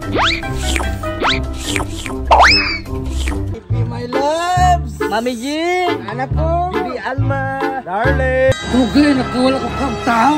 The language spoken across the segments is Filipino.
My loves! Mami Jean! Anak ko! Bibi Alma! Darling! Tugay, nakawala ko kang tao!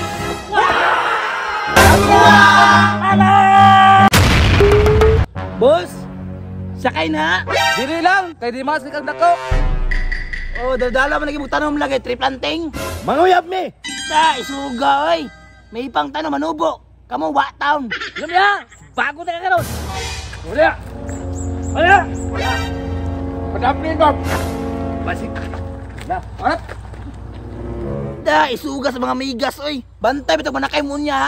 Boss! Sakay na! Diri lang! Kay di mas kang dako! Oh, dala man lagi mo tanom lagi, triplanting! Manguyab mi! Sa, isuga oy! May ipang tanom manubo! Kamu wa town! Alam niya! Bago na ka karon! Wala! Wala! Padapin ko! Basik! Na! What? Da, isuga sa mga migas oy! Bantay bitog manakay mo niya ha!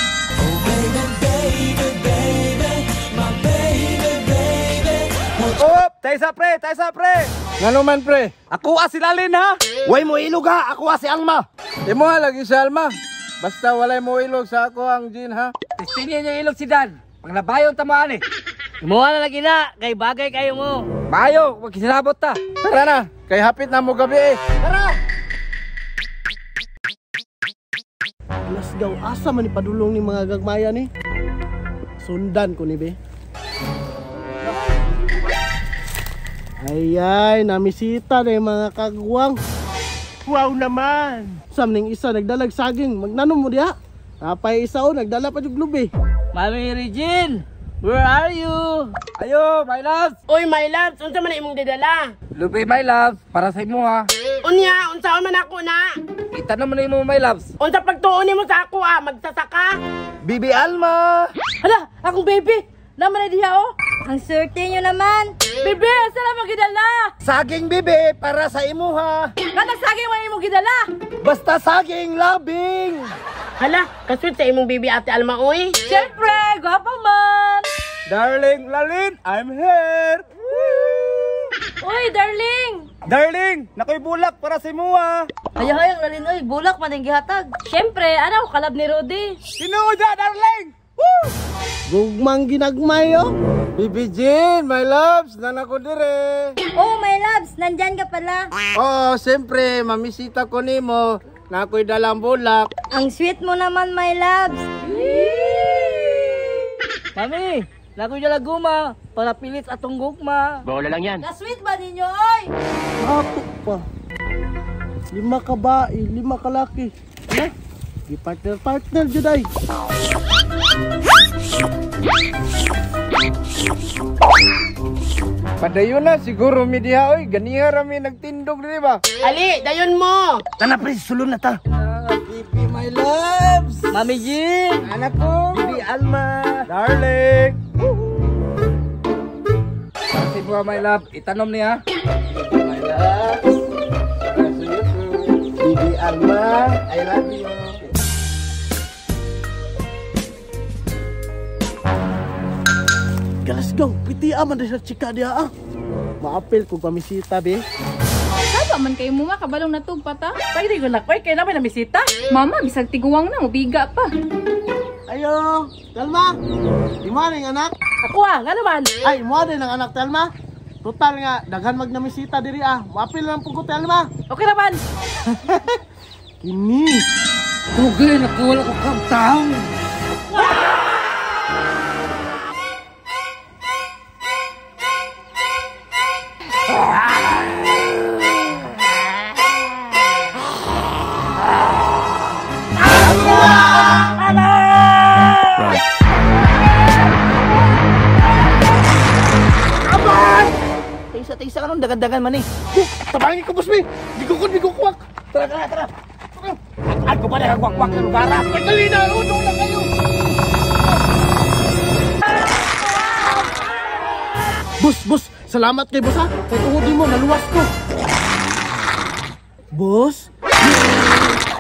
Op! Tayo sa pre! Ngano man pre? Ako si Lalin ha! Way mo ilog ha! Ako si Alma! Di mo ha, lagi si Alma. Basta walay mo ilog sa ako ang Jean ha. Testingin niya ilog si Dan. Pag nabayon tamaan eh. Gumawa na lagi na, kay bagay kayo mo. Bayo, magkisinabot ta. Tara na, kay hapit na mo gabi eh. Tara! Alas daw, asa man ipadulong ni mga gagmaya ni? Sundan ko ni be. Ay, namisita na yung mga kagwang. Wow naman! Samning isa nagdalag saging, magnanom mo diha. Napay isa o, nagdala pa yung lubi. Mami Regine, where are you? Ayo, my love. Oy, my loves, unsa man imong didala? Lubi, my love, para sa imo ha. Unya, unsaon man ako na? Kita naman imo, my loves. Unsa pagtuon nimo sa ako magsasaka? Bibi Alma! Hala, akong baby. Naman na diha oh. Ang swerte nyo naman. Baby, asa na magidala? Saging bibi para sa imo ha! Kanang saging man imong gidala. Basta saging labing! Hala, kaswit sa imong baby ate Alma oy. Siyempre, gwapa man. Darling Lalin, I'm here. Oy, darling. Darling, nakoy bulak para sa imo ha. Hayang lalin oy, bulak man ang gihatag. Siyempre, ano kalab ni Rudy. Sinuja, darling. Woo! Gugmang ginagmay oh! Bibi Jean, my loves, nanako dire. Oh my loves, nandyan ka pala. Oh, siyempre, mamisita ko nimo. Nakoy dalang bulak. Ang sweet mo naman my loves. Mami, nakoy dala guma para pilit atong gugma. Bola lang yan. Ka-sweet ba ninyo oy? Ako pa. 5 ka bae, 5 ka laki. Eh? Di partner juday. Padayon na siguro mi diha oy, ganiya rami nagtindog diri ba? Ali, dayon mo. Tana pre, sulon na ta. Bibi my loves. Mami Jean, anak ko. Bibi Alma, darling. Kasi po my love, itanom niya. My love. Bibi Alma, I love you. Galas daw, piti aman rin sa chika dia ah. Maapil kung pamisita be. Saba man kayo mo nga, kabalong natug pata. Pwede ko na kay namin na bisita. Mama, bisag tiguwang na, ubiga pa. Ayo, Telma. Di mo rin anak? Ako nga naman. Ay, mo rin ang anak Telma. Total nga, daghan magnamisita diri ah. Maapil lang po ko Telma. Okay naman. Kini. Tugay, nakawala ko kang tao. Isa ka nung dagan-dagan man eh. Tabangin ko, boss me. Bigukod. Tara. Ako pa na kagwak-wak ng lugar. Pagkali na, udong na kayo. Boss. Salamat kay boss ha. Kay tuhod mo, naluwas ko. Boss?